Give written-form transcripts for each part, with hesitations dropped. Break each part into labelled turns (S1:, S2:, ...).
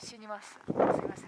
S1: 死にます。すいません。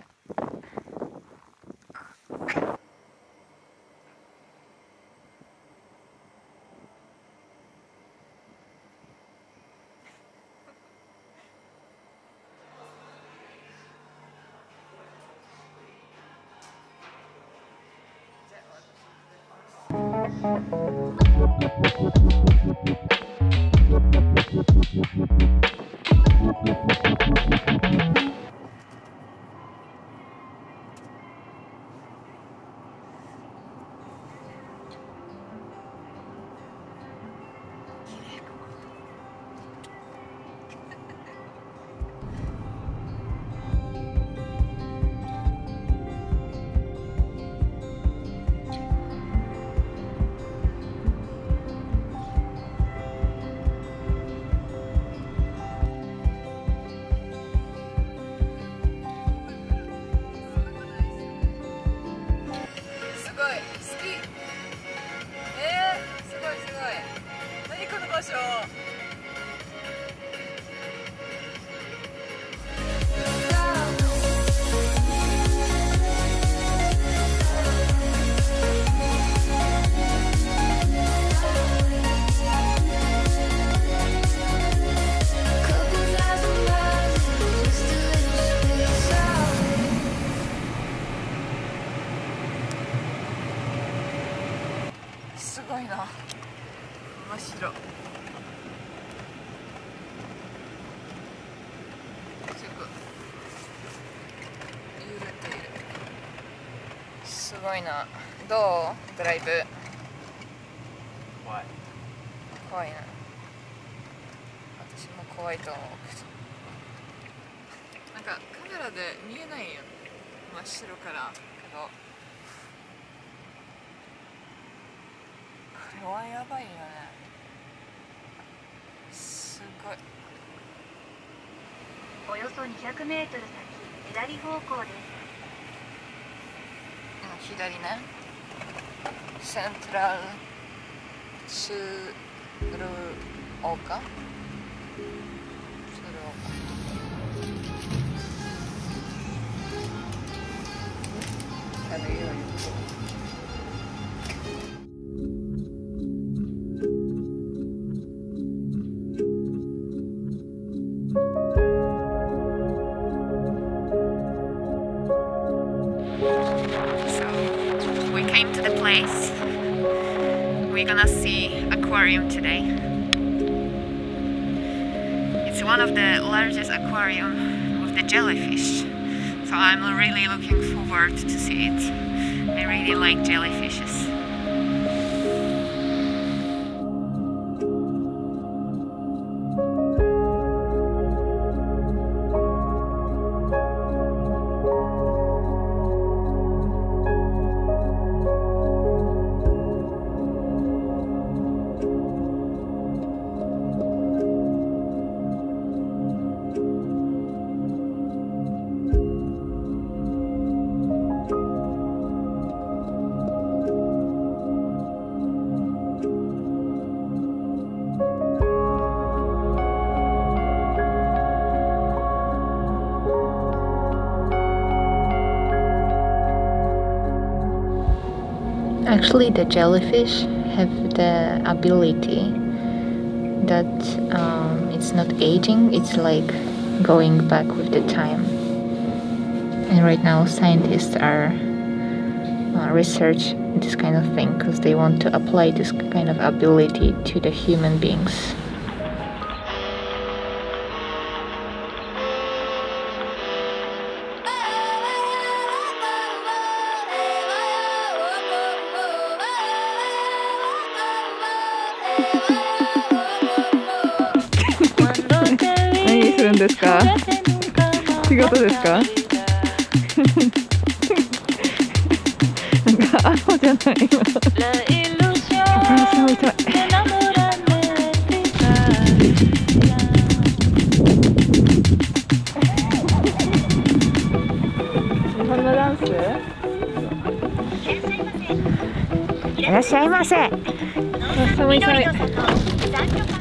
S1: すごいな、真っ白。揺れている。すごいな。どう？ドライブ。怖い。怖いな。私も怖いと思うけど。なんかカメラで見えないよ。真っ白からけど。これはやばいよね。すごい。
S2: およそ200メートル先、左方向です。
S1: 左ね。セントラルツルオカ。
S3: Came to the place. We're gonna see aquarium today. It's one of the largest aquarium with the jellyfish, so I'm really looking forward to see it. I really like jellyfishes.
S4: Actually, the jellyfish have the ability that it's not aging, it's like going back with the time. And right now scientists are research this kind of thing because they want to apply this kind of ability to the human beings.
S1: 何するんですか？仕事ですか？なんかアホじゃない今。あ、すごい痛い。日本のダンス？いらっしゃいませ。寒い寒い。